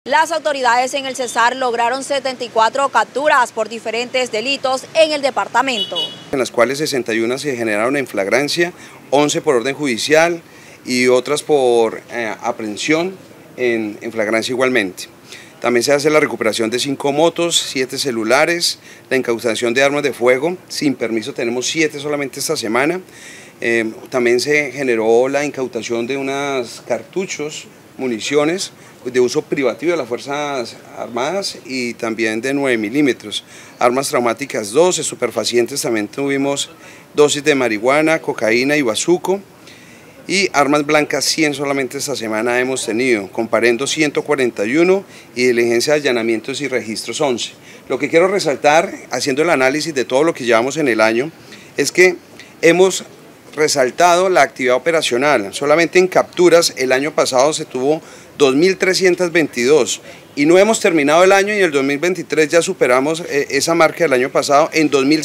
Las autoridades en el Cesar lograron 74 capturas por diferentes delitos en el departamento, en las cuales 61 se generaron en flagrancia, 11 por orden judicial y otras por aprehensión en flagrancia igualmente. También se hace la recuperación de 5 motos, 7 celulares, la incautación de armas de fuego, sin permiso tenemos 7 solamente esta semana. También se generó la incautación de unos cartuchos, municiones de uso privativo de las Fuerzas Armadas y también de 9 milímetros. Armas traumáticas 2, estupefacientes también tuvimos dosis de marihuana, cocaína y bazuco. Y armas blancas 100 solamente esta semana hemos tenido, comparendo 141 y diligencia de allanamientos y registros 11. Lo que quiero resaltar, haciendo el análisis de todo lo que llevamos en el año, es que hemos resaltado la actividad operacional. Solamente en capturas el año pasado se tuvo 2.322 y no hemos terminado el año y en el 2023 ya superamos esa marca del año pasado en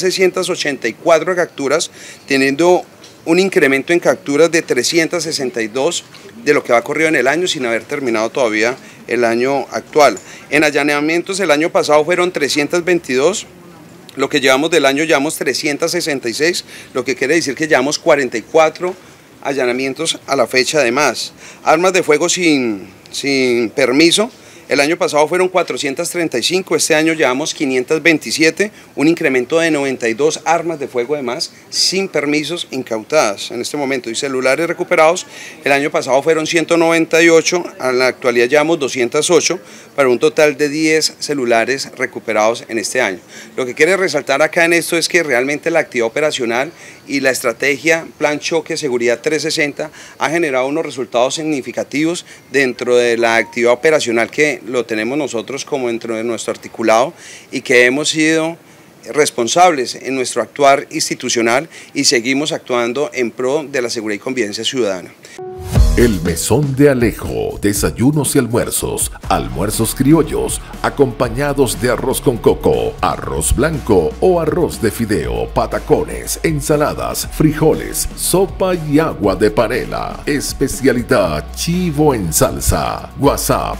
2.684 capturas, teniendo un incremento en capturas de 362 de lo que va corrido en el año sin haber terminado todavía el año actual. En allanamientos el año pasado fueron 322, lo que llevamos del año llevamos 366, lo que quiere decir que llevamos 44 allanamientos a la fecha de más. Armas de fuego sin permiso. El año pasado fueron 435, este año llevamos 527, un incremento de 92 armas de fuego de más sin permisos incautadas en este momento. Y celulares recuperados, el año pasado fueron 198, en la actualidad llevamos 208, para un total de 10 celulares recuperados en este año. Lo que quiere resaltar acá en esto es que realmente la actividad operacional y la estrategia Plan Choque Seguridad 360 ha generado unos resultados significativos dentro de la actividad operacional que lo tenemos nosotros como dentro de nuestro articulado y que hemos sido responsables en nuestro actuar institucional y seguimos actuando en pro de la seguridad y convivencia ciudadana. El Mesón de Alejo, desayunos y almuerzos, almuerzos criollos, acompañados de arroz con coco, arroz blanco o arroz de fideo, patacones, ensaladas, frijoles, sopa y agua de panela. Especialidad chivo en salsa. WhatsApp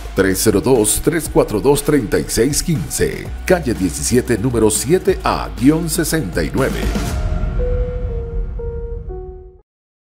302-342-3615, calle 17, número 7A-69.